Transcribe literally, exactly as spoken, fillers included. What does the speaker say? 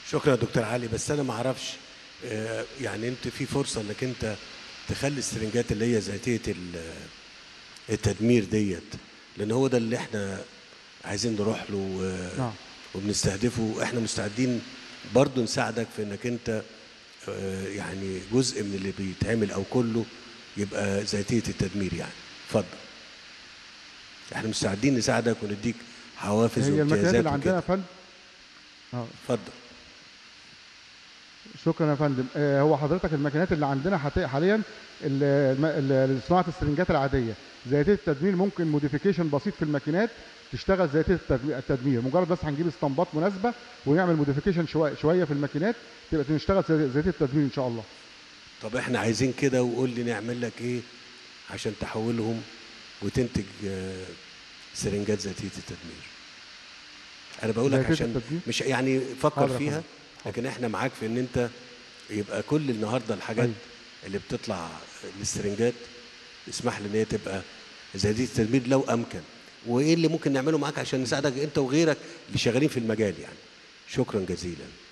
شكرا يا دكتور علي. بس انا ما اعرفش آه، يعني انت في فرصه انك انت تخلي السرنجات اللي هي ذاتيه التدمير ديت، لان هو ده اللي احنا عايزين نروح له آه، نعم. وبنستهدفه. احنا مستعدين برضو نساعدك في انك انت آه، يعني جزء من اللي بيتعمل او كله يبقى ذاتيه التدمير يعني. اتفضل، احنا مستعدين نساعدك ونديك حوافز هي الماكينات وامتيازات اللي عندنا يا وكده. فندم. اه اتفضل. شكرا يا فندم. آه هو حضرتك الماكينات اللي عندنا حت- حاليا ال- الم- ال- صناعه السرنجات العاديه ذاتيه التدمير ممكن موديفيكيشن بسيط في الماكينات تشتغل ذاتيه التدمير التدمير. مجرد بس هنجيب اسطمبات مناسبه ونعمل موديفيكيشن شويه شويه في الماكينات تبقى تشتغل ذاتيه التدمير ان شاء الله. طب احنا عايزين كده، وقول لي نعمل لك ايه عشان تحولهم وتنتج آه، سرنجات ذاتيه التدمير. انا بقول لك ذاتيه عشان التدمير مش يعني فكر حاضر يا فيها، فندم. لكن احنا معاك في ان انت يبقى كل النهارده الحاجات أيوة. اللي بتطلع للسرنجات اسمح لي ان هي تبقى ذاتيه التدمير لو امكن. وايه اللي ممكن نعمله معاك عشان نساعدك انت وغيرك اللي شغالين في المجال يعني. شكرا جزيلا.